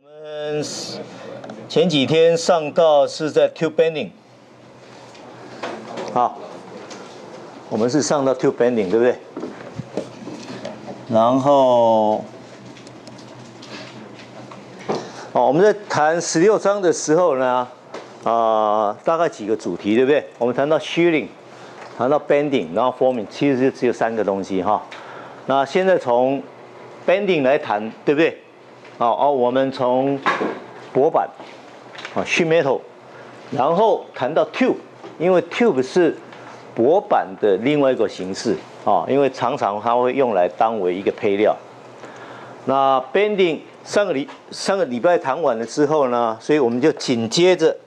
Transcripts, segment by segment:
前几天上到是在 tube bending， 好，我们是上到 tube bending， 对不对？然后，我们在谈16章的时候呢，大概几个主题，对不对？我们谈到 shearing， 谈到 bending， 然后 forming， 其实就只有3个东西哈。那现在从 bending 来谈，对不对？我们从薄板sheet metal， 然后谈到 tube， 因为 tube 是薄板的另外一个形式因为常常它会用来当为一个配料。那 bending 上个礼拜谈完了之后呢，所以我们就紧接着，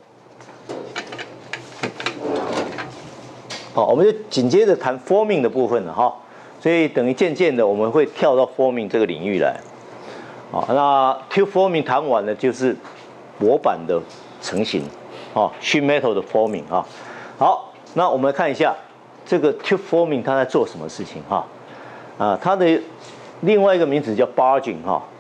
我们就紧接着谈 forming 的部分了哈。所以等于渐渐的我们会跳到 forming 这个领域来。那 tube forming 谈完了就是薄板的成型sheet metal 的 forming 好，那我们来看一下这个 tube forming 它在做什么事情它的另外一个名字叫 barging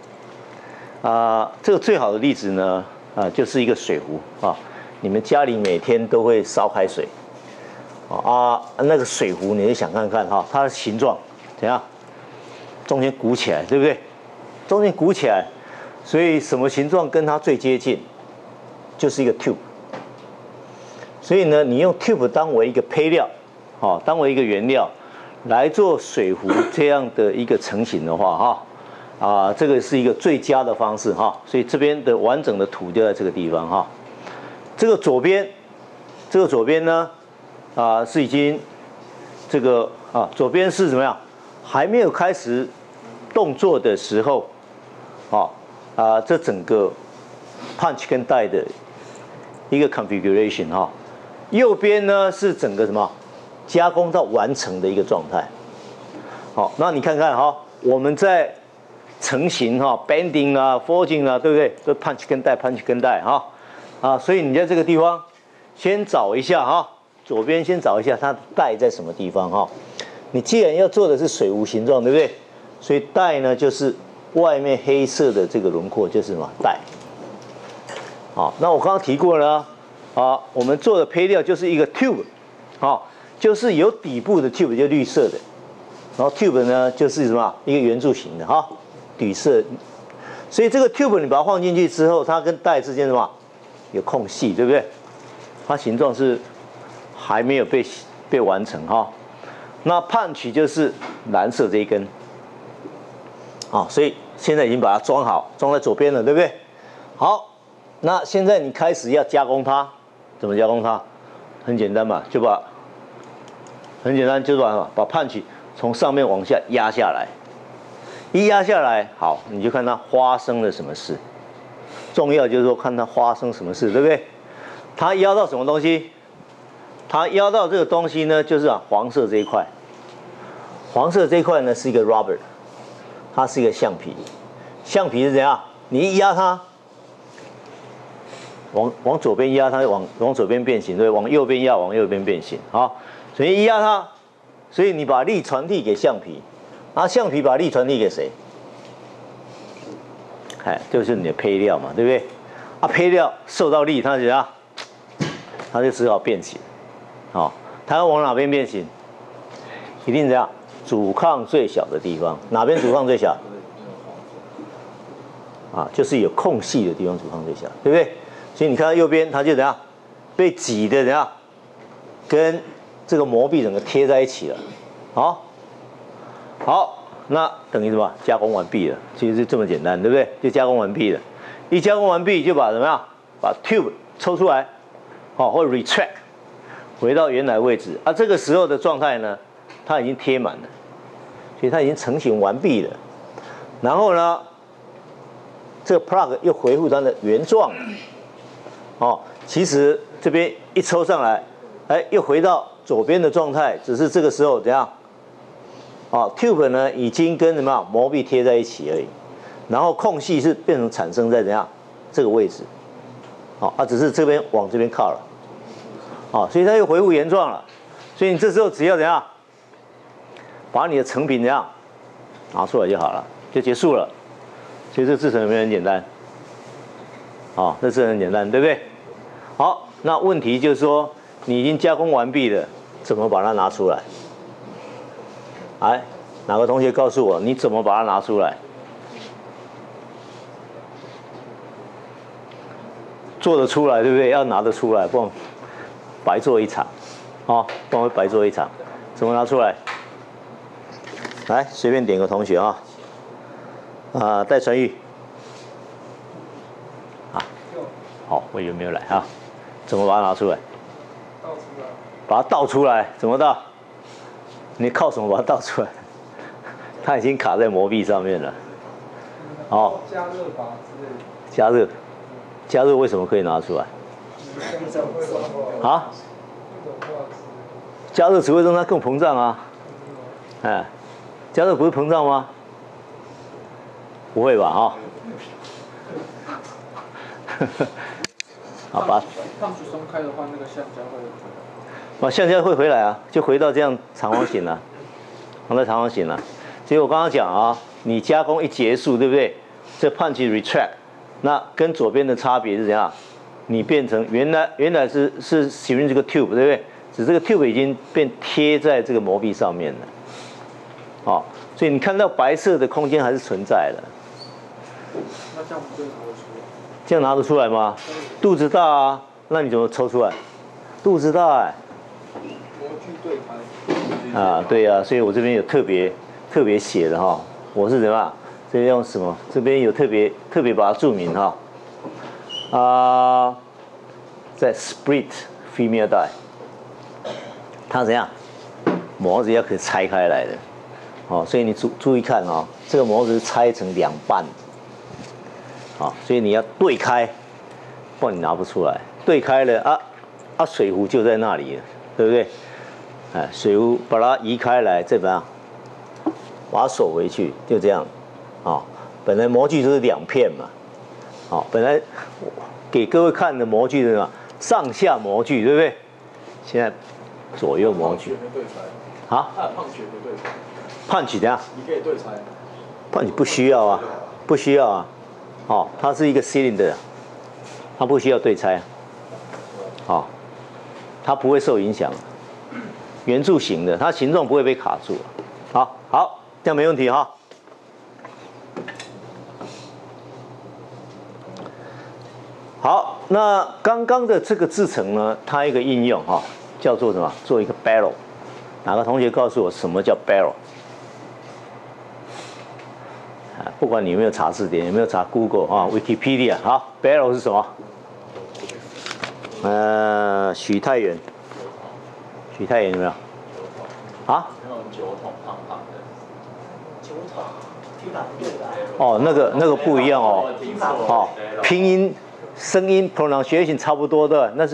这个最好的例子呢就是一个水壶你们家里每天都会烧开水那个水壶你就想看看它的形状怎样，中间鼓起来，对不对？中间鼓起来，所以什么形状跟它最接近，就是一个 tube。所以呢，你用 tube 当为一个配料，当为一个原料来做水壶这样的一个成型的话，这个是一个最佳的方式所以这边的完整的图就在这个地方这个左边呢，是已经这个左边是怎么样？还没有开始动作的时候。这整个 punch 跟die 的一个 configuration 右边呢是整个什么加工到完成的一个状态。好，那你看看我们在成型bending forging 对不对？都 punch 跟 die punch 跟 die 所以你在这个地方先找一下左边先找一下它的 die 在什么地方你既然要做的是水壶形状，对不对？所以 die 呢就是外面黑色的这个轮廓就是什么带？那我刚刚提过了我们做的配料就是一个 tube， 就是有底部的 tube 就绿色的，然后 tube 呢就是什么一个圆柱形的底色，所以这个 tube 你把它放进去之后，它跟带之间什么有空隙，对不对？它形状是还没有被完成那 punch 就是蓝色这一根。所以现在已经把它装好，装在左边了，对不对？好，那现在你开始要加工它，怎么加工它？很简单嘛，很简单，就是把 punch 从上面往下压下来，一压下来，好，你就看它发生了什么事。重要就是说看它发生什么事，对不对？它压到什么东西？它压到这个东西呢，就是黄色这一块。黄色这一块呢是一个 rubber。它是一个橡皮，橡皮是怎样？你一压它，往左边压它，往左边变形，对，往右边压，往右边变形。所以一压它，所以你把力传递给橡皮，橡皮把力传递给谁？就是你的配料嘛，对不对？配料受到力，它怎样？它就只好变形。它要往哪边变形？一定怎样？阻抗最小的地方，哪边阻抗最小？就是有空隙的地方阻抗最小，对不对？所以你看到右边，它就怎样被挤的怎样，跟这个膜壁整个贴在一起了。好，那等于什么？加工完毕了，其实是这么简单，对不对？就加工完毕了，一加工完毕就把怎么样？把 tube 抽出来，或 retract 回到原来位置。这个时候的状态呢，它已经贴满了。所以它已经成型完毕了，然后呢，这个 plug 又恢复它的原状了。其实这边一抽上来，又回到左边的状态，只是这个时候怎样？tube 呢已经跟什么膜壁贴在一起而已，然后空隙是变成产生在怎样这个位置，只是这边往这边靠了，所以它又恢复原状了。所以你这时候只要怎样？把你的成品怎样拿出来就好了，就结束了。所以这个制程有没有很简单？ 哦，这是很简单，对不对？好，那问题就是说，你已经加工完毕了，怎么把它拿出来？来，哪个同学告诉我，你怎么把它拿出来？做得出来，对不对？要拿得出来，不然白做一场，哦，不然会白做一场。怎么拿出来？来，随便点个同学啊，戴传玉，啊，好，我以为没有来啊，怎么把它拿出来？ 倒出来。 把它倒出来，怎么倒？你靠什么把它倒出来？它已经卡在膜壁上面了。哦， 加热法之类的。 加热，加热为什么可以拿出来？啊？加热只会让它更膨胀啊。哎，加热不是膨胀吗？不会吧？好吧。 烫水松开的话，那个橡胶会。 橡胶会回来啊，就回到这样长方形了，放在长方形了。所以我刚刚讲啊，你加工一结束，对不对？这 punch retract， 那跟左边的差别是怎样？你变成原来是使用这个 tube， 对不对？只是这个 tube 已经变贴在这个膜壁上面了。哦，所以你看到白色的空间还是存在的。 那这样不就拿得出来？ 这样拿得出来吗？肚子大啊，那你怎么抽出来？肚子大哎。 模具对开。 啊，对啊，所以我这边有特别写的哈，我是怎么样？这边用什么？这边有特别把它注明哈。在 split female die， 它怎样？模子要可以拆开来的，哦，所以你注意看哦，这个模子是拆成2半，啊，所以你要对开，不然你拿不出来。对开了水壶就在那里了，对不对？哎，水壶把它移开来，再怎么样？把它锁回去，就这样，啊，本来模具就是2片嘛，好，本来给各位看的模具是什么？上下模具，对不对？现在左右模具。啊？ 它的胖曲没对拆。 胖曲怎样？ 你可以对拆。 胖曲不需要啊，不需要啊，哦，它是一个 cylinder， 它不需要对拆，哦，它不会受影响，圆柱形的，它形状不会被卡住。好，这样没问题哈。好，那刚刚的这个制程呢，它一个应用哈，叫做什么？做一个 barrel。哪个同学告诉我什么叫 barrel？ 不管你有没有查字典，有没有查 Google ，Wikipedia， 好 ，barrel 是什么？许太元有没有？啊？ 那种酒桶胖胖的。 酒桶，听法不对吧？ 哦，那个不一样哦。哦，拼音、声音 pronunciation 差不多的，那是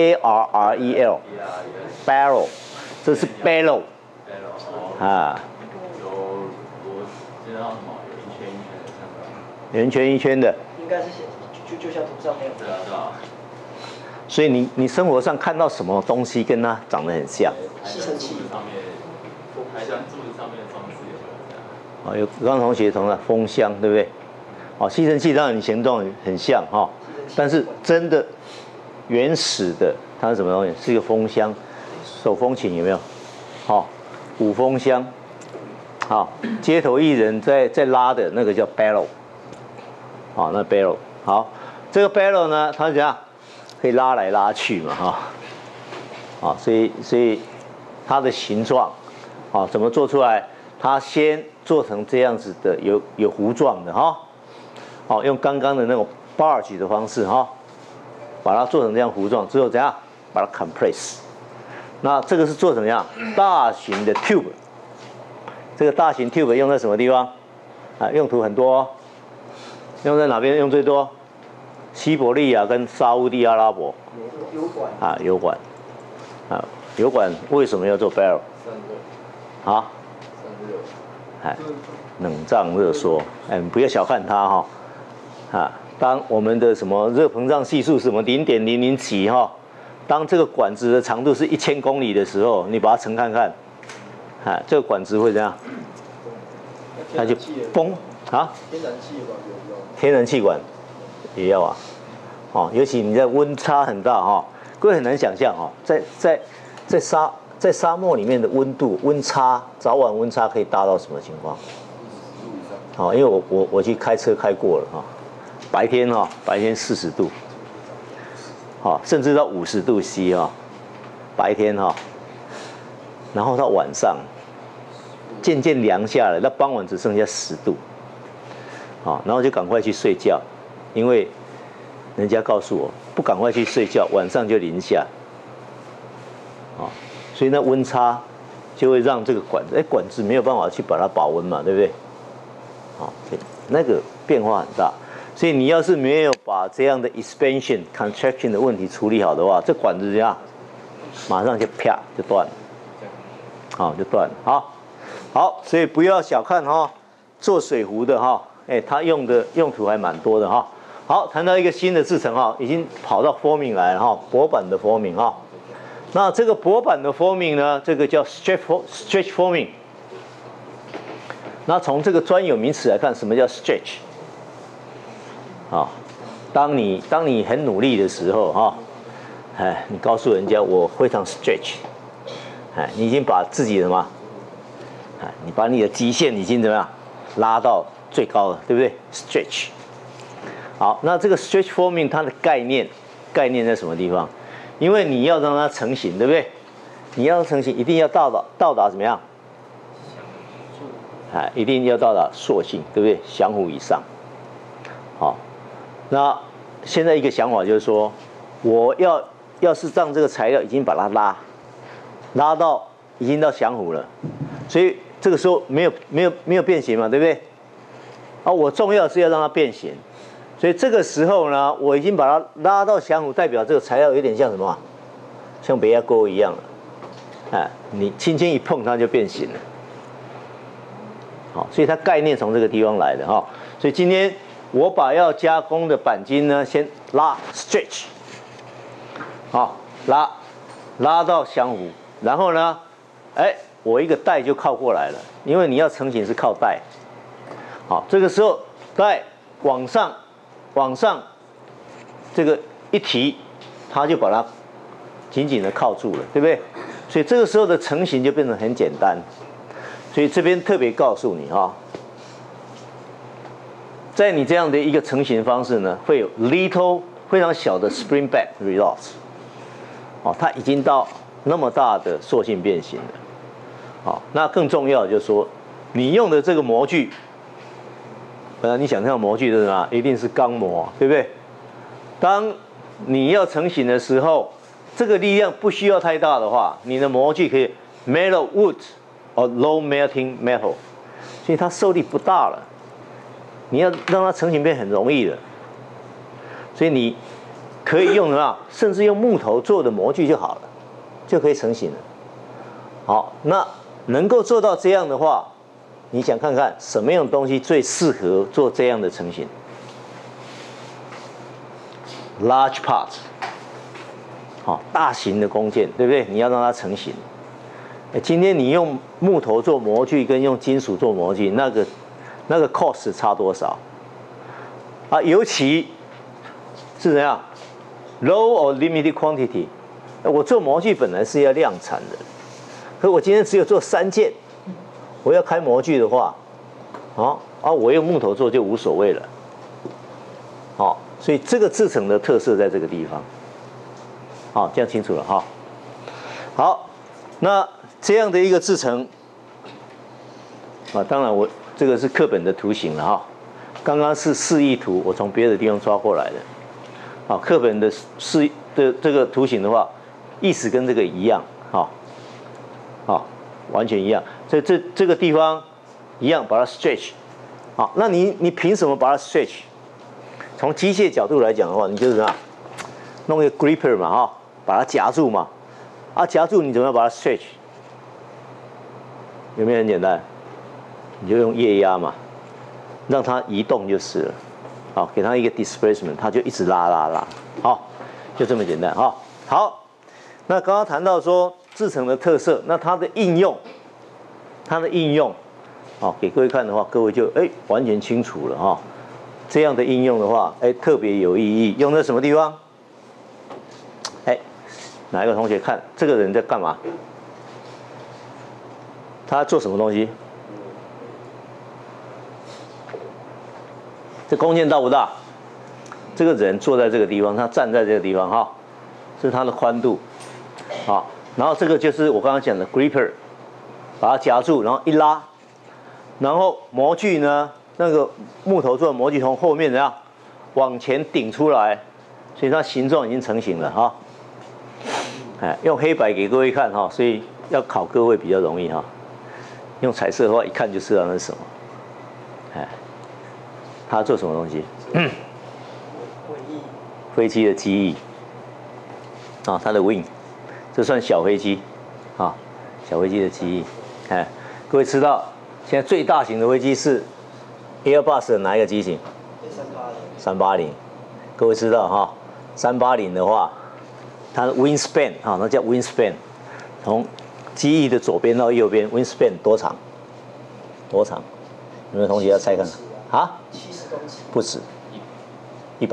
barrel， 这是 barrel。啊。 我知道什么？有圆圈一圈的。 应该是写，就像图上面。 对啊。 所以你生活上看到什么东西跟它长得很像？ 吸尘器上面，台灯柱子上面的装饰有没有这样？ 哦，有刚刚同学同了风箱，对不对？哦，吸尘器让你形状很像哈，但是真的原始的它是什么东西？是一个风箱，手风琴有没有？好，鼓风箱，好，街头艺人在拉的那个叫 barrel， 好，那 barrel 好，这个 barrel 呢，它怎样？可以拉来拉去嘛，哈，啊，所以它的形状，啊，怎么做出来？它先做成这样子的，有弧状的哈，好，用刚刚的那种 barge 的方式哈，把它做成这样弧状之后怎样？把它 compress。那这个是做怎么样？大型的 tube， 这个大型 tube 用在什么地方？啊，用途很多哦，用在哪边用最多？西伯利亚跟沙烏地阿拉伯。 油管。 啊，油管。啊，油管为什么要做 barrel？ 啊？哎，冷胀热缩，哎，不要小看它哈。啊，当我们的什么热膨胀系数什么0.00几哈，当这个管子的长度是1000公里的时候，你把它乘看看，啊，这个管子会怎样？它就崩啊。 天然气管有用。 天然气管也要啊， 哦，尤其你在温差很大哈，各位很难想象哈，在沙漠里面的温差，早晚温差可以达到什么情况？哦，因为我去开车开过了哈，白天40度，好，甚至到50度 C 哈，白天哈，然后到晚上渐渐凉下来，到傍晚只剩下10度，好，然后就赶快去睡觉，因为人家告诉我，不赶快去睡觉，晚上就零下，啊，所以那温差就会让这个管子，管子没有办法去把它保温嘛，对不对？啊，那个变化很大，所以你要是没有把这样的 expansion contraction 的问题处理好的话，这管子这样，马上就啪就断了，好，就断了，好，所以不要小看哈，做水壶的哈，它用途还蛮多的哈。好，谈到一个新的制程哈，已经跑到 forming 来了哈，薄板的 forming 哈。那这个薄板的 forming 呢，这个叫 stretch forming。那从这个专有名词来看，什么叫 stretch？ 啊，当你很努力的时候哈，你告诉人家我非常 stretch， 你已经把自己的什么，你把你的极限已经怎么样拉到最高了，对不对 ？stretch。好，那这个 stretch forming 它的概念在什么地方？因为你要让它成型，对不对？你要成型，一定要到达怎么样？一定要到达塑性，对不对？响弧以上。好，那现在一个想法就是说，我要是让这个材料已经把它拉到已经到响弧了，所以这个时候没有变形嘛，对不对？我重要是要让它变形。所以这个时候呢，我已经把它拉到响弧，代表这个材料有点像什么？像别牙钩一样了。你轻轻一碰它就变形了。好，所以它概念从这个地方来的哈。所以今天我把要加工的钣金呢，先拉 stretch， 好，拉到响弧，然后呢，我一个带就靠过来了，因为你要成型是靠带。好，这个时候带往上，这个一提，它就把它紧紧的靠住了，对不对？所以这个时候的成型就变得很简单。所以这边特别告诉你哈，在你这样的一个成型方式呢，会有 little 非常小的 spring back results， 它已经到那么大的塑性变形了。好，那更重要的就是说，你用的这个模具。本来你想象模具是什么？一定是钢模，对不对？当你要成型的时候，这个力量不需要太大的话，你的模具可以 metal wood or low melting metal， 所以它受力不大了。你要让它成型变很容易的，所以你可以用什么？甚至用木头做的模具就好了，就可以成型了。好，那能够做到这样的话。你想看看什么样的东西最适合做这样的成型 ？Large part， 好，大型的工件，对不对？你要让它成型。今天你用木头做模具跟用金属做模具，那个 cost 差多少？尤其是怎样 low or limited quantity， 我做模具本来是要量产的，可我今天只有做3件。我要开模具的话，我用木头做就无所谓了。好，所以这个制程的特色在这个地方。好，这样清楚了哈。好，那这样的一个制程，当然我这个是课本的图形了哈。刚刚是示意图，我从别的地方抓过来的。课本的这个图形的话，意思跟这个一样，完全一样。这个地方一样，把它 stretch。好，那你凭什么把它 stretch？ 从机械角度来讲的话，你就是什么？弄一个 gripper 嘛，把它夹住嘛。夹住你怎么样把它 stretch？ 有没有很简单？你就用液压嘛，让它移动就是了。好，给它一个 displacement， 它就一直拉。好，就这么简单哈。好，那刚刚谈到说制程的特色，那它的应用。给各位看的话，各位就完全清楚了哈。 这样的应用的话，哎，特别有意义。用在什么地方？哎，哪一个同学看这个人在干嘛？他做什么东西？这弓箭大不大？这个人坐在这个地方，他站在这个地方哈，这是他的宽度，好，然后这个就是我刚刚讲的 gripper， 把它夹住，然后一拉，然后模具呢，那个木头做的模具从后面怎样往前顶出来，所以它形状已经成型了哈。哎，用黑白给各位看哈，所以要考各位比较容易哈。用彩色的话，一看就知道那是什么。哎，它做什么东西？飞机的机翼啊，它的 wing， 这算小飞机啊，小飞机的机翼。哎，各位知道现在最大型的飞机是 Airbus 的哪一个机型？380。各位知道哈，380的话，它的 wingspan 啊，那叫 wingspan， 从机翼的左边到右边 wingspan 多长？多长？有没有同学要猜看？啊 ？70公尺。 不止，100，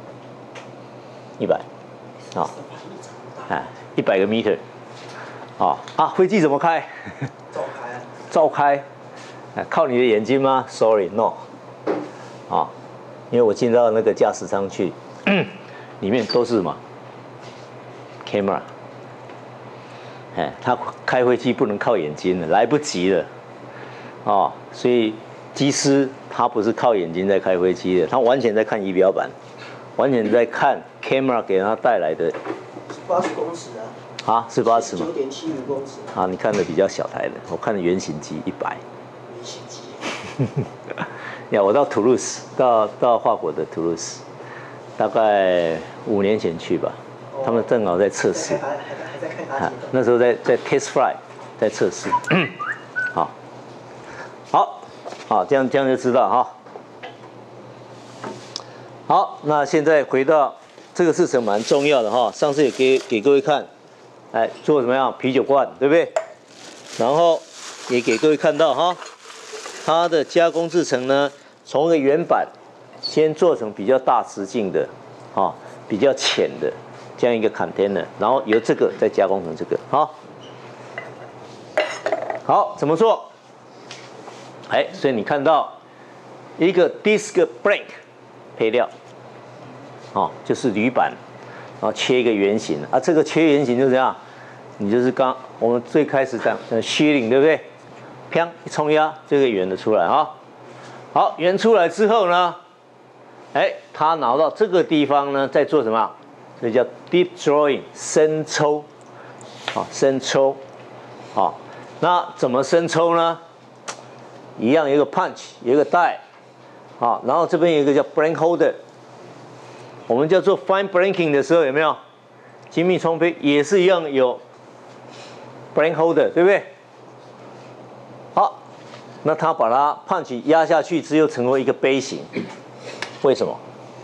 啊，哎，100个 meter， 啊，飞机怎么开？ 照开啊。 照开，靠你的眼睛吗 ？Sorry，no， 啊，因为我进到那个驾驶舱去，里面都是什么 ？camera， 哎，他开飞机不能靠眼睛了，来不及了，哦，所以机师他不是靠眼睛在开飞机的，他完全在看仪表板，完全在看 camera 给他带来的。 80公尺啊。 啊，是80吗 ？9.75公尺。 啊，你看的比较小台的，我看的原型机100。 原型机。 呀，我到图卢斯，到法国的图卢斯，大概5年前去吧，他们正好在测试。 还在开发阶段。 那时候在 test flight 在测试。好，这样就知道哈。好，那现在回到这个事情蛮重要的哈，上次也给各位看，哎，做什么样啤酒罐，对不对？然后也给各位看到哈，它的加工制成呢，从一个原版先做成比较大直径的，比较浅的这样一个 container， 然后由这个再加工成这个，好，怎么做？哎，所以你看到一个 disc brake 配料，就是铝板，然后切一个圆形啊，这个切圆形就这样，你就是我们最开始讲shearing，对不对？砰一冲压，这个圆的出来啊。好，圆出来之后呢，哎，它拿到这个地方呢，在做什么？这叫 deep drawing， 深抽，深抽，那怎么深抽呢？一样有一个 punch， 有一个带，然后这边有一个叫 blank holder， 我们叫做 fine blanking 的时候有没有？精密冲胚也是一样有 blank holder， 对不对？好，那它把它 punch 压下去之后成为一个杯形，为什么？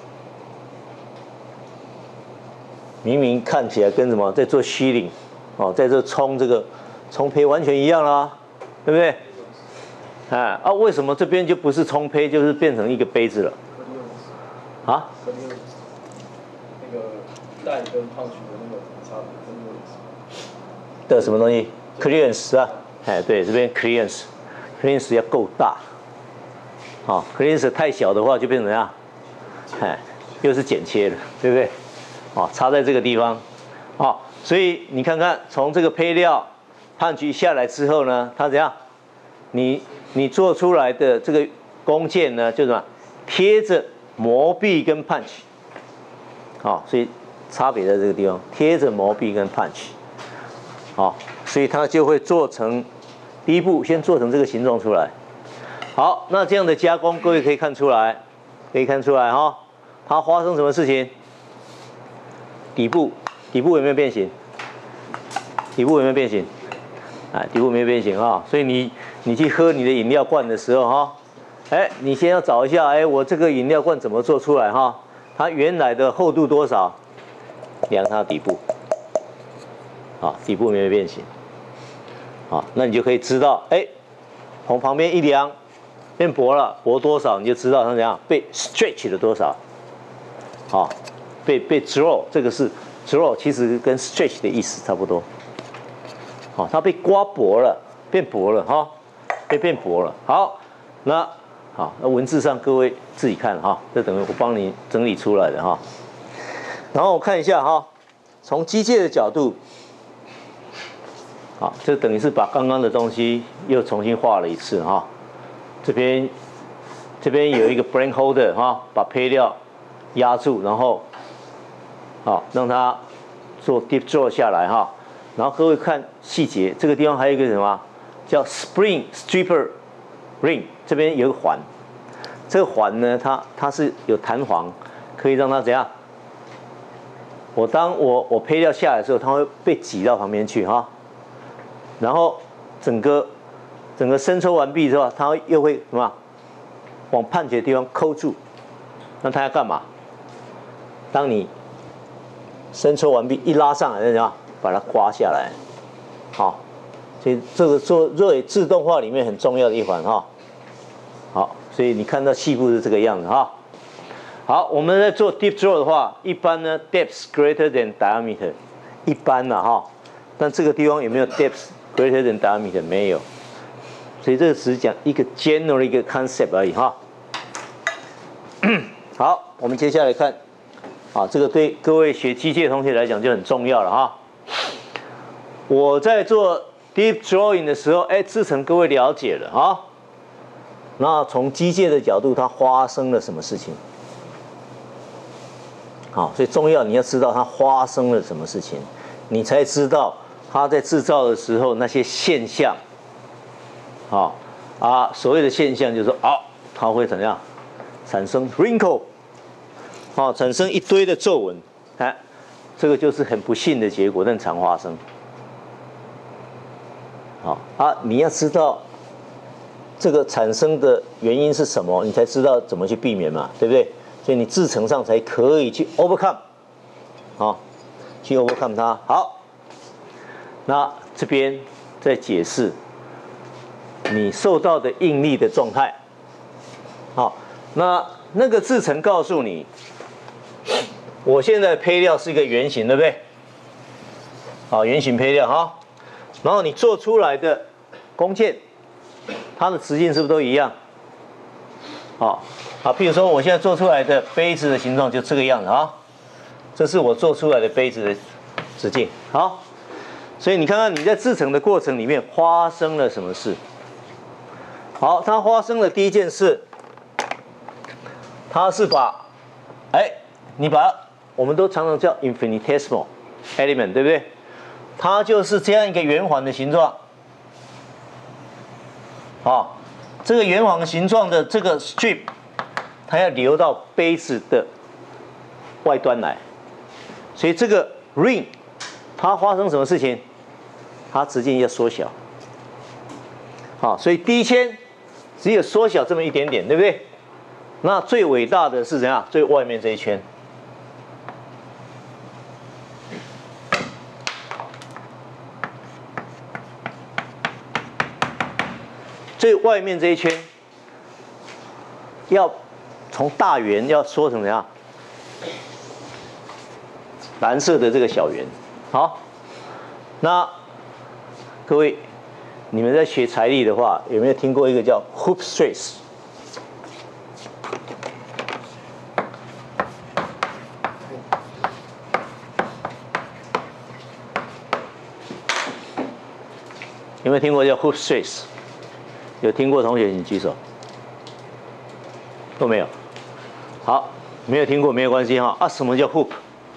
明明看起来跟什么在做shearing，在这冲这个冲胚完全一样啦，对不对？为什么这边就不是冲胚，就是变成一个杯子了？啊？ 那个带跟胖曲的那个差别的什么东西 ？clearance 啊，对，这边 clearance 要够大，clearance 太小的话就变成怎样？又是剪切的，对不对？插在这个地方，所以你看看从这个配料判局下来之后呢，它怎样？你做出来的这个弓箭呢，就什么贴着磨壁跟 punch， 所以差别在这个地方，贴着磨壁跟 punch， 所以它就会做成第一步先做成这个形状出来。好，那这样的加工，各位可以看出来哈，它发生什么事情？底部有没有变形？底部有没有变形？底部没有变形啊，所以你去喝你的饮料罐的时候哈，你先要找一下，我这个饮料罐怎么做出来哈？它原来的厚度多少？量它底部，底部没有变形，那你就可以知道，从旁边一量， 变薄了，薄多少你就知道它怎样被 stretch 了多少。好，被 draw， 这个是 draw， 其实跟 stretch 的意思差不多。好，它被刮薄了，变薄了哈，变薄了。好，那文字上各位自己看哈，这等于我帮你整理出来的哈。然后我看一下哈，从机械的角度，好，这等于是把刚刚的东西又重新画了一次哈。这边有一个 brain holder 哈，把配料压住，然后好让它做 deep draw 下来哈。然后各位看细节，这个地方还有一个什么叫 spring stripper ring， 这边有个环，这个环呢它是有弹簧，可以让它怎样？当我配料下来的时候，它会被挤到旁边去哈，然后整个伸抽完毕之后，它又会什么往判决的地方扣住，那它要干嘛？当你伸抽完毕一拉上来，那怎样？把它刮下来，好，所以这个做热水自动化里面很重要的一环哈。好，所以你看到细部是这个样子哈。好，我们在做 deep draw 的话，一般呢 depth greater than diameter， 一般的哈。但这个地方有没有 depth greater than diameter？ 没有，所以这个只是讲一个 general 一个 concept 而已哈。好，我们接下来看，这个对各位学机械的同学来讲就很重要了哈。我在做 deep drawing 的时候，制程各位了解了哈。那从机械的角度，它发生了什么事情？好，所以重要你要知道它发生了什么事情，你才知道它在制造的时候那些现象。所谓的现象就是说，它会怎样产生 wrinkle， 产生一堆的皱纹，这个就是很不幸的结果，但常发生。你要知道这个产生的原因是什么，你才知道怎么去避免嘛，对不对？所以你制程上才可以去 overcome， 去 overcome 它。好，那这边再解释你受到的应力的状态。好，那个制程告诉你，我现在配料是一个圆形，对不对？好，圆形配料哈。然后你做出来的弓箭，它的直径是不是都一样？譬如说我现在做出来的杯子的形状就这个样子啊，这是我做出来的杯子的直径。好，所以你看看你在制程的过程里面发生了什么事？好，它发生了第一件事，它是把，你把我们都常常叫 infinitesimal element， 对不对？它就是这样一个圆环的形状。这个圆环形状的这个 strip， 它要流到杯子的外端来，所以这个 ring 它发生什么事情？它直径要缩小。所以第一圈只有缩小这么一点点，对不对？那最伟大的是怎样？最外面这一圈。最外面这一圈要从大圆要缩成怎样？蓝色的这个小圆。好，那各位你们在学材力的话，有没有听过一个叫 hoop stress？ 有没有听过叫 hoop stress？ 有听过同学请举手。都没有。好，没有听过没有关系哈。什么叫 hoop？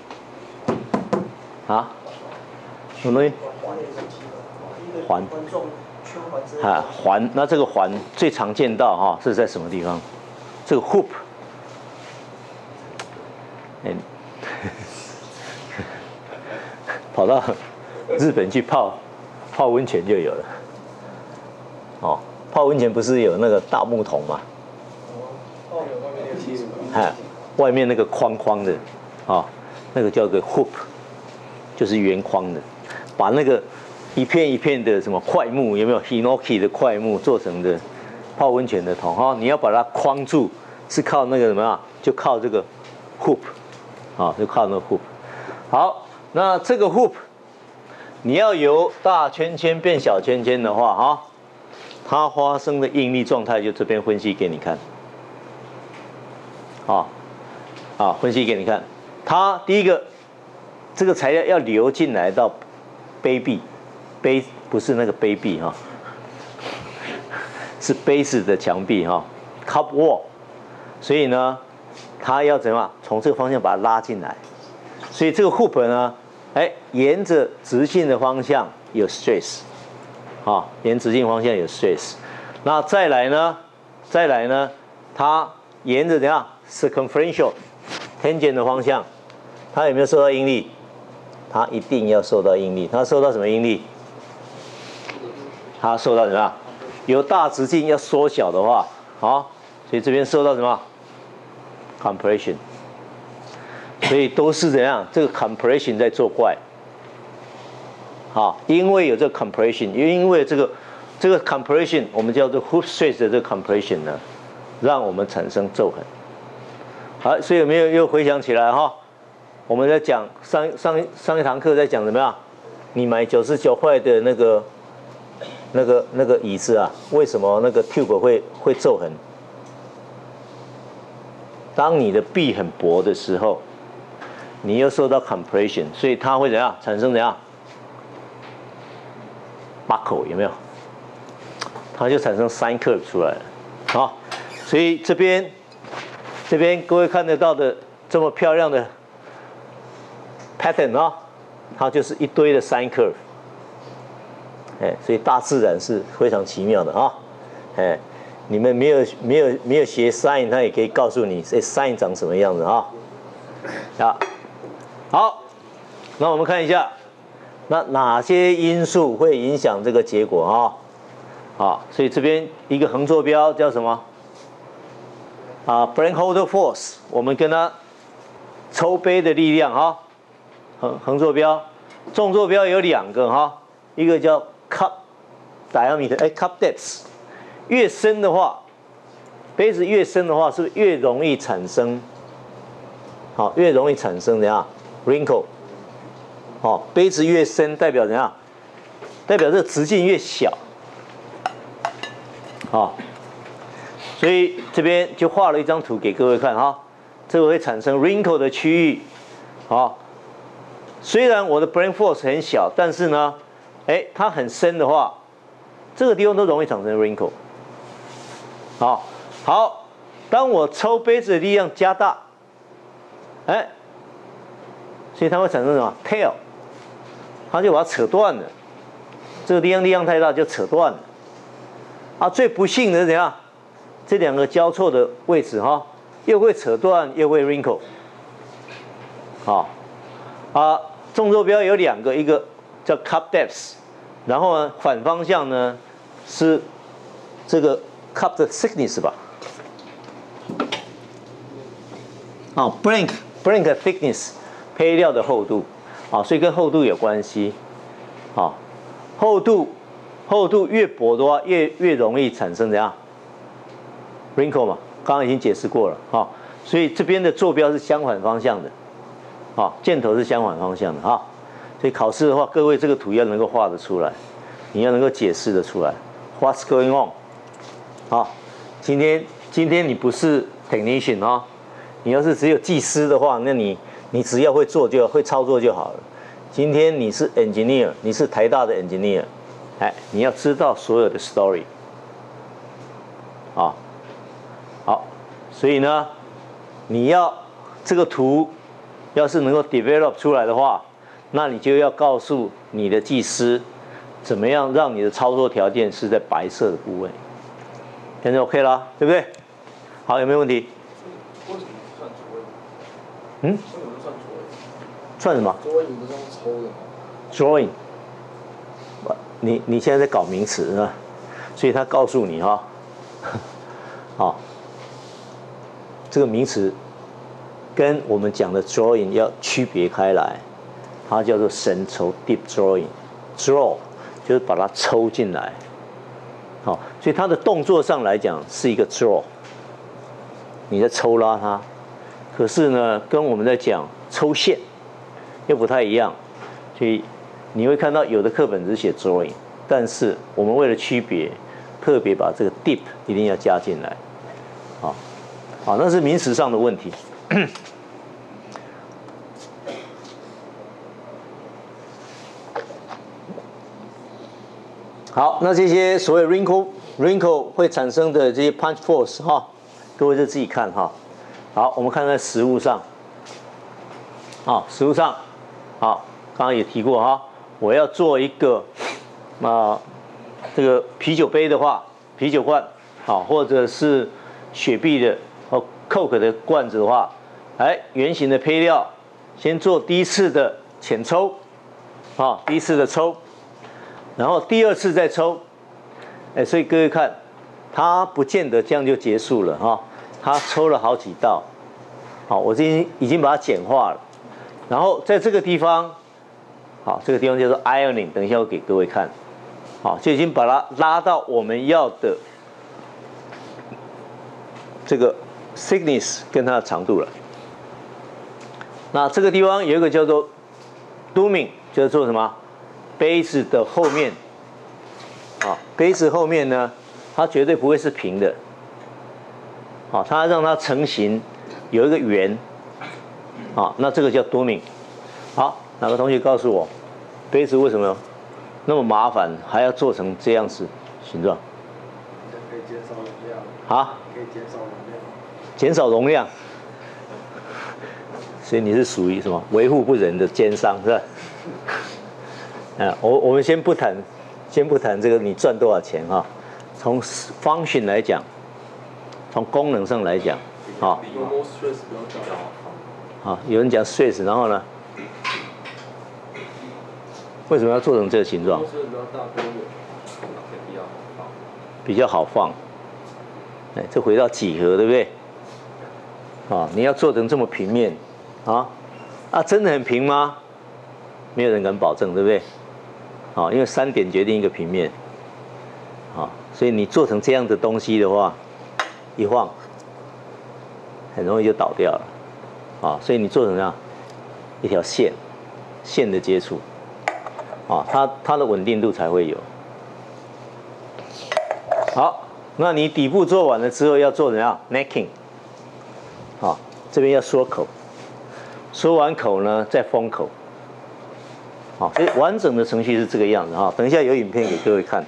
什么东西？环。环。那这个环最常见到是在什么地方？这个 hoop。跑到日本去泡温泉就有了。泡温泉不是有那个大木桶吗？外面那个框框的，那个叫个 hoop， 就是圆框的，把那个一片一片的什么块木，有没有 hinoki 的块木做成的泡温泉的桶哈，你要把它框住，是靠那个什么啊？就靠这个 hoop， 啊，就靠那个 hoop。好，那这个 hoop， 你要由大圈圈变小圈圈的话，哈，它发生的应力状态就这边分析给你看。分析给你看。它第一个，这个材料要流进来到杯壁，杯不是那个杯壁哈，是杯子的墙壁哈 ，cup wall。所以呢，它要怎么样？从这个方向把它拉进来。所以这个 hoop 呢，沿着直径的方向有 stress， 沿直径方向有 stress。那再来呢，它沿着怎样 circumferential tangent 的方向，它有没有受到应力？它一定要受到应力。它受到什么应力？它受到什么样？由大直径要缩小的话，所以这边受到什么 compression。所以都是怎样？这个 compression 在作怪。因为有这个 compression， 因为这个 compression， 我们叫做 hoop stress 的这个 compression 呢，让我们产生皱痕。好，所以有没有又回想起来哈？我们在讲上一堂课在讲怎么样？你买99块的那个椅子啊，为什么那个 tube 会皱痕？当你的壁很薄的时候，你又受到 compression， 所以它会怎样产生怎样 buckle 有没有？它就产生 sine curve 出来了。所以这边各位看得到的这么漂亮的 pattern 它就是一堆的 sine curve。所以大自然是非常奇妙的你们没有学 sine， 它也可以告诉你sine 长什么样子好，那我们看一下，那哪些因素会影响这个结果所以这边一个横坐标叫什么Brankholder force， 我们跟它抽杯的力量横坐标，纵坐标有2个一个叫 cup diameter cup depth， 越深的话，杯子越深的话，是不是越容易产生怎样 wrinkle？ 杯子越深代表怎样？代表这个直径越小。所以这边就画了一张图给各位看这个会产生 wrinkle 的区域。虽然我的 brain force 很小，但是呢，它很深的话，这个地方都容易产生 wrinkle。好，当我抽杯子的力量加大，所以它会产生什么 tail， 它就把它扯断了。这个地方力量太大就扯断了。最不幸的是怎样？这2个交错的位置又会扯断，又会 wrinkle。纵坐标有2个，一个叫 cup depth， 然后呢反方向呢是这个 cup 的 thickness 吧。blank thickness 胚料的厚度所以跟厚度有关系。厚度越薄的话，越容易产生怎样 wrinkle 嘛？刚刚已经解释过了所以这边的坐标是相反方向的。箭头是相反方向的所以考试的话，各位这个图要能够画得出来，你要能够解释得出来 ，What's going on？ 今天你不是 technician 你要是只有技师的话，那你只要会操作就好了。今天你是 engineer， 你是台大的 engineer， 你要知道所有的 story。好，所以呢，你要这个图要是能够 develop 出来的话，那你就要告诉你的技师，怎么样让你的操作条件是在白色的部位。现在 OK 啦，对不对？好，有没有问题？ 为什么算左位？ 为什么算左位？ 算什么？ 左位你不是用抽的吗 ？Drawing。你现在在搞名词啊，所以他告诉你这个名词跟我们讲的 drawing 要区别开来，它叫做神抽 deep drawing，draw 就是把它抽进来好，所以它的动作上来讲是一个 draw， 你在抽拉它，可是呢，跟我们在讲抽线又不太一样，所以你会看到有的课本只写 drawing， 但是我们为了区别，特别把这个 dip 一定要加进来，好，那是名词上的问题。好，那这些所谓 wrinkle 会产生的这些 punch force 哈，各位就自己看哈。好，我们看在实物上，实物上，好，刚刚也提过哈，我要做一个这个啤酒杯的话，啤酒罐，好，或者是雪碧的或 Coke 的罐子的话，圆形的配料，先做第一次的浅抽，第一次的抽。然后第二次再抽，所以各位看，它不见得这样就结束了哈，它抽了好几道，好，我已经把它简化了，然后在这个地方，好，这个地方叫做 ironing， 等一下我给各位看，好，就已经把它拉到我们要的这个 thickness 跟它的长度了。那这个地方有一个叫做 doming， 叫做什么？杯子的后面，杯子后面呢，它绝对不会是平的，它让它成型，有一个圆，那这个叫 doming。好，哪个同学告诉我，杯子为什么那么麻烦，还要做成这样子形状？ 可以减少容量。可以减少容量。 减少容量。所以你是属于什么维护不仁的奸商是吧？我们先不谈这个你赚多少钱哈。从 function 来讲，从功能上来讲，有人讲 stress， 然后呢，为什么要做成这个形状？比较好放。这回到几何对不对？你要做成这么平面，真的很平吗？没有人敢保证，对不对？因为3点决定一个平面，所以你做成这样的东西的话，一晃，很容易就倒掉了，所以你做成这样一条线的接触，它的稳定度才会有。好，那你底部做完了之后要做怎样 ？necking， 这边要缩口，缩完口呢再封口。所以完整的程序是这个样子哈。等一下有影片给各位看。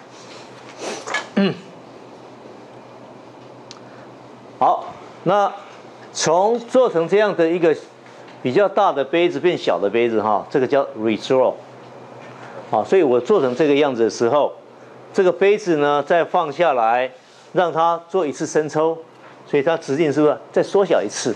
好，那从做成这样的一个比较大的杯子变小的杯子哈，这个叫 redraw。所以我做成这个样子的时候，这个杯子呢再放下来，让它做一次深抽，所以它直径是不是再缩小一次？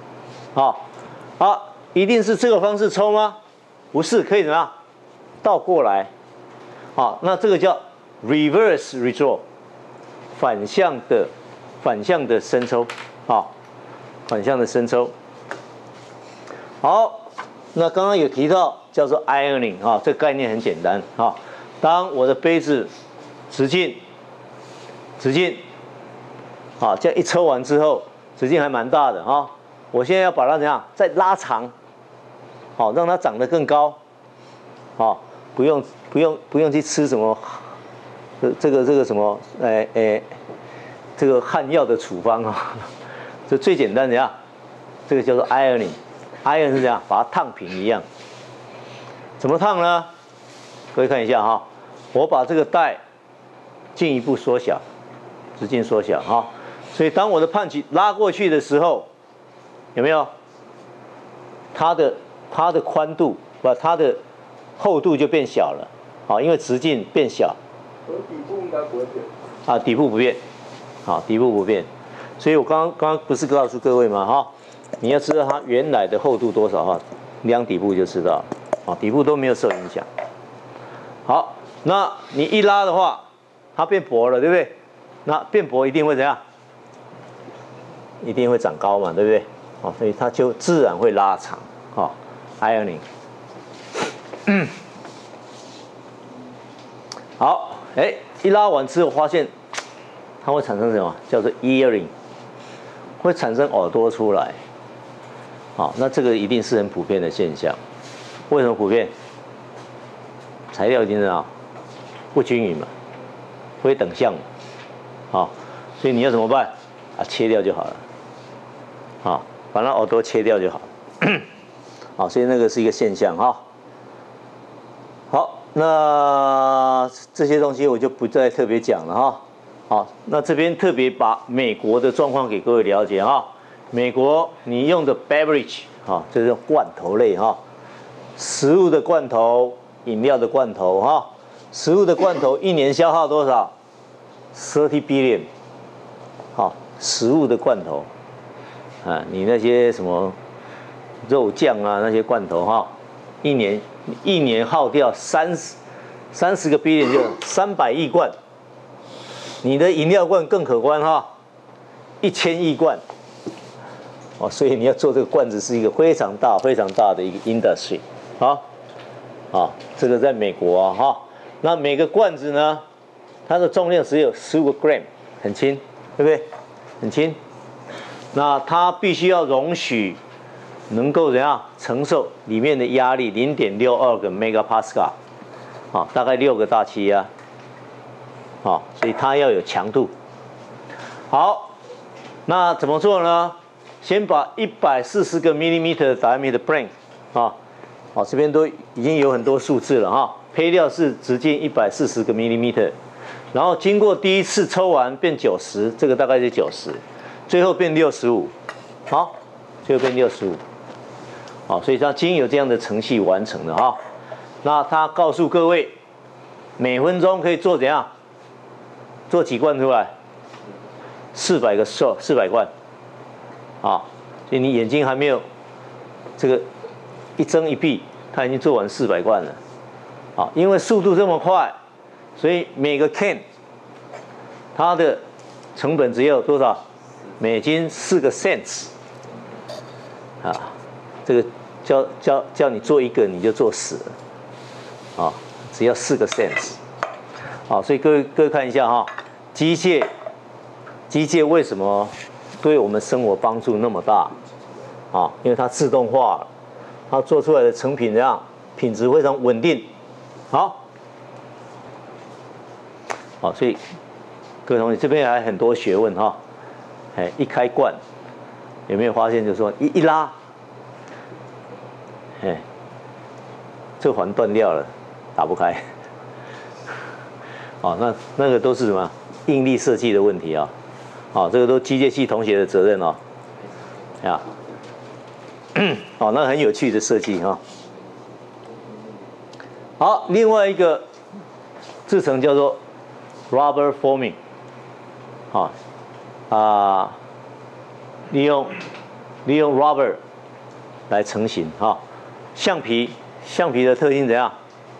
一定是这个方式抽吗？不是，可以怎么样？倒过来，那这个叫 reverse redraw， 反向的深抽，反向的深抽。好，那刚刚有提到叫做 ironing， 这个概念很简单，当我的杯子直径，这样一抽完之后，直径还蛮大的我现在要把它怎样再拉长，让它长得更高，不用去吃什么这个什么这个汉药的处方这最简单的呀，这个叫做 ironing 是这样把它烫平一样。怎么烫呢？各位看一下我把这个带进一步缩小，直径缩小所以当我的punch起拉过去的时候，有没有它的宽度它的厚度就变小了，因为直径变小。 底部应该不会变。 底部不变，底部不变。所以我刚刚不是告诉各位吗？你要知道它原来的厚度多少量底部就知道了，底部都没有受影响。好，那你一拉的话，它变薄了，对不对？那变薄一定会怎样？一定会长高嘛，对不对？所以它就自然会拉长ironing。好，一拉完之后发现它会产生什么？叫做 earring， 会产生耳朵出来。好，那这个一定是很普遍的现象。为什么普遍？材料一定是啊不均匀嘛，非等向嘛。好，所以你要怎么办？啊，切掉就好了。好，把那耳朵切掉就好了。好，所以那个是一个现象哈。好，那这些东西我就不再特别讲了哈。好，那这边特别把美国的状况给各位了解哈。美国你用的 beverage 哈，这是罐头类哈，食物的罐头、饮料的罐头哈，食物的罐头一年消耗多少？30 billion。好，食物的罐头啊，你那些什么肉酱啊那些罐头哈，一年耗掉30个 billion 就300亿罐。你的饮料罐更可观哈，1000亿罐。哦，所以你要做这个罐子是一个非常大的一个 industry。好，啊，这个在美国啊哈，那每个罐子呢，它的重量只有15个 gram， 很轻，对不对？很轻。那它必须要容许能够怎样承受里面的压力0.62个 megapascal， 啊，大概6个大气压。好，所以它要有强度。好，那怎么做呢？先把140个 millimeter diameter plane 啊，好，这边都已经有很多数字了哈。胚料是直径140个 millimeter， 然后经过第一次抽完变90，这个大概是90，最后变65，好，最后变65，好，所以它经由这样的程序完成的哈。那他告诉各位，每分钟可以做怎样？做几罐出来？400个 400罐，啊，所以你眼睛还没有这个一睁一闭，它已经做完400罐了，啊，因为速度这么快，所以每个 can 它的成本只有多少？美金4个 cents， 啊，这个叫你做一个你就做10了，啊，只要4个 cents。好，所以各位看一下哈，机械为什么对我们生活帮助那么大？啊，因为它自动化了，它做出来的成品怎样？品质非常稳定。好，好，所以各位同学这边还很多学问哈。哎，一开罐，有没有发现？就是说一拉，哎，这环断掉了，打不开。哦，那个都是什么应力设计的问题啊？哦，这个都机械系同学的责任哦。啊，哦，那很有趣的设计哈。好，另外一个制成叫做 rubber forming， 利用 rubber 来成型哈。橡皮的特性怎样？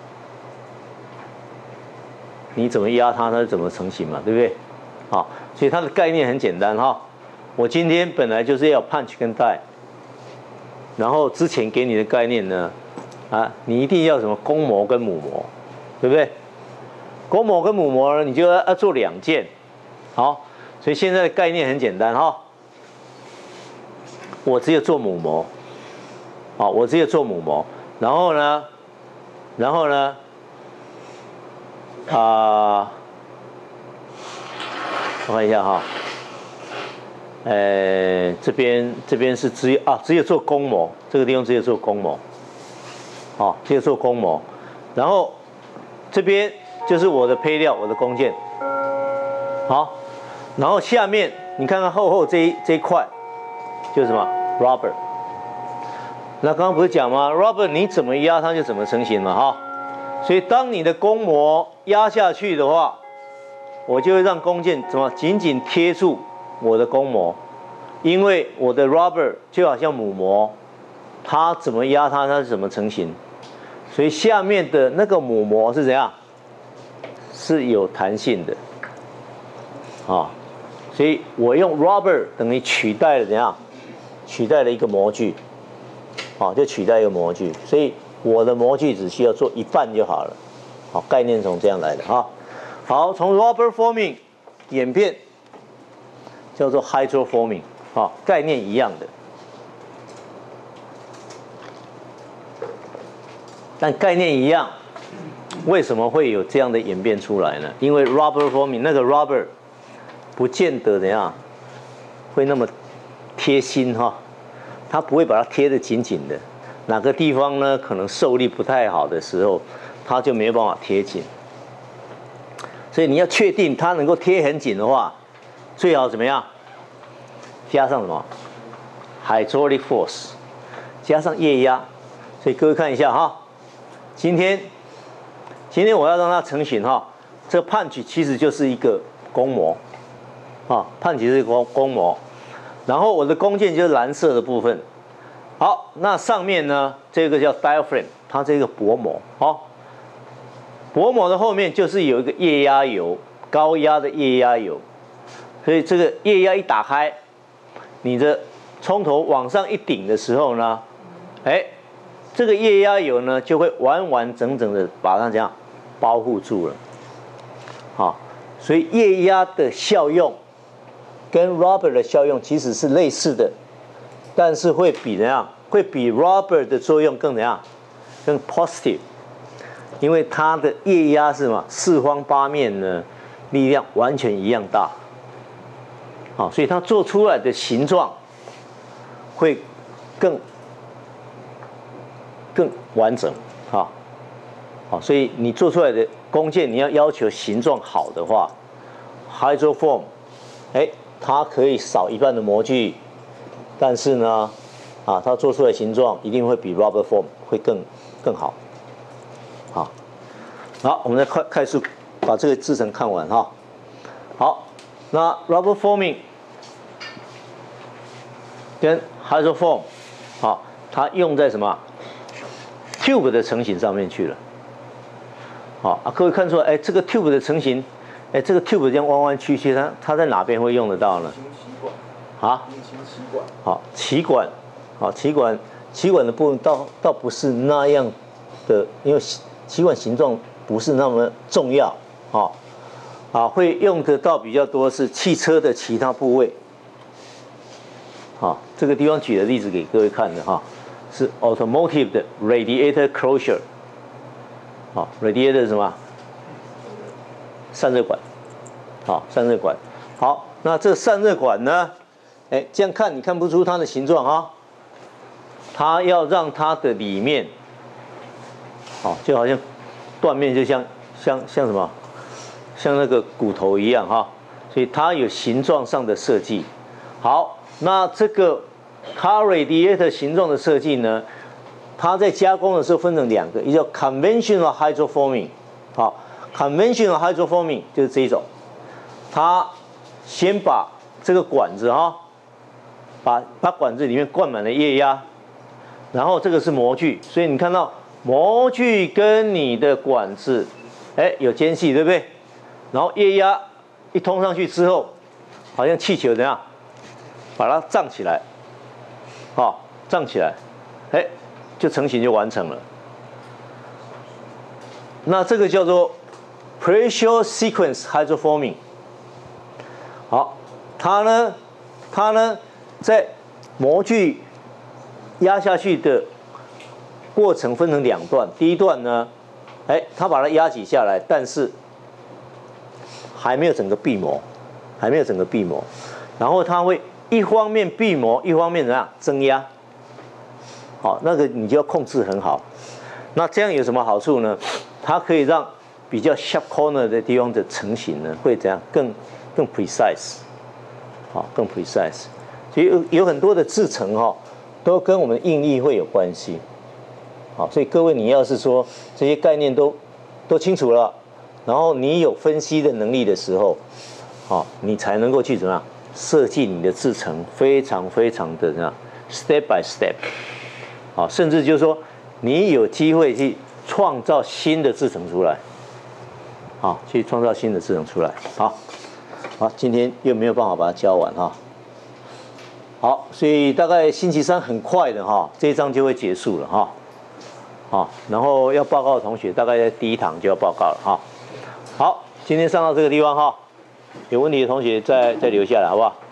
你怎么压它，它怎么成型嘛，对不对？好，所以它的概念很简单哈。我今天本来就是要 punch 跟带，然后之前给你的概念呢，啊，你一定要什么公模跟母模，对不对？公模跟母模呢，你就要做2件。好，所以现在的概念很简单哈。我只有做母模，好，我只有做母模，然后呢，我看一下哈，这边是只有做公模，这个地方只有做公模，好，只有做公模，然后这边就是我的胚料，我的工件，好，然后下面你看看厚这一块就是什么 rubber， 那刚刚不是讲吗 ？rubber 你怎么压它就怎么成型嘛，哈。所以当你的公模压下去的话，我就会让工件怎么紧紧贴住我的公模，因为我的 rubber 就好像母模，它怎么压它是怎么成型。所以下面的那个母模是怎样？是有弹性的，啊，所以我用 rubber 等于取代了怎样？取代了一个模具，啊，就取代一个模具，所以我的模具只需要做一半就好了。好，概念从这样来的哈。好，从 rubber forming 演变叫做 hydroforming， 概念一样的。但概念一样，为什么会有这样的演变出来呢？因为 rubber forming 那个 rubber 不见得怎样会那么贴心它不会把它贴得紧紧的，哪个地方呢可能受力不太好的时候，它就没有办法贴紧。所以你要确定它能够贴很紧的话，最好怎么样？加上什么 hydraulic force， 加上液压。所以各位看一下今天我要让它成型这个punch其实就是一个弓模punch是一个弓模，然后我的弓箭就是蓝色的部分。好，那上面呢，这个叫 diaphragm， 它这个薄膜薄膜的后面就是有一个液压油，高压的液压油，所以这个液压一打开，你的冲头往上一顶的时候呢，这个液压油呢就会完完整整的把它这样包覆住了。所以液压的效用跟 rubber 的效用其实是类似的，但是会比怎样？会比 rubber 的作用更怎样？更 positive。因为它的液压是什么？四方八面呢，力量完全一样大，所以它做出来的形状会更完整，所以你做出来的弓箭，你要求形状好的话 ，hydroform， 它可以少一半的模具，但是呢，它做出来的形状一定会比 rubber form 会更好。好，我们再快速把这个制程看完好，那 rubber forming 跟 hydroform 它用在什么 tube 的成型上面去了。各位看出来，这个 tube 的成型，这个 tube 这样弯弯曲曲，它在哪边会用得到呢？气管。气管的部分倒不是那样的，因为气管形状不是那么重要会用得到比较多是汽车的其他部位。这个地方举的例子给各位看的是 automotive 的 radiator closure。radiator 是什么？散热管。散热管。好，那这个散热管呢？这样看你看不出它的形状它要让它的里面，就好像断面就像什么，像那个骨头一样所以它有形状上的设计。好，那这个 car radiator 形状的设计呢，它在加工的时候分成两个，一个叫 conventional hydroforming。conventional hydroforming 就是这一种，它先把这个管子把管子里面灌满了液压，然后这个是模具，所以你看到模具跟你的管子，有间隙，对不对？然后液压一通上去之后，好像气球怎样，把它胀起来，胀起来，就成型就完成了。那这个叫做 pressure sequence hydroforming。好，它呢，在模具压下去的过程分成两段，第一段呢，它把它压挤下来，但是还没有整个闭模，然后它会一方面闭模，一方面怎样增压。那个你就要控制很好。那这样有什么好处呢？它可以让比较 sharp corner 的地方的成型呢，会怎样更 precise， 更 precise。所以有很多的制程都跟我们的应力会有关系。所以各位你要是说这些概念都清楚了，然后你有分析的能力的时候，你才能够去怎么样设计你的制程，非常非常的怎样 step by step。甚至就是说你有机会去创造新的制程出来，去创造新的制程出来。好，今天又没有办法把它教完好，所以大概星期三很快的这一章就会结束了然后要报告的同学大概在第一堂就要报告了好，今天上到这个地方有问题的同学再留下来好不好？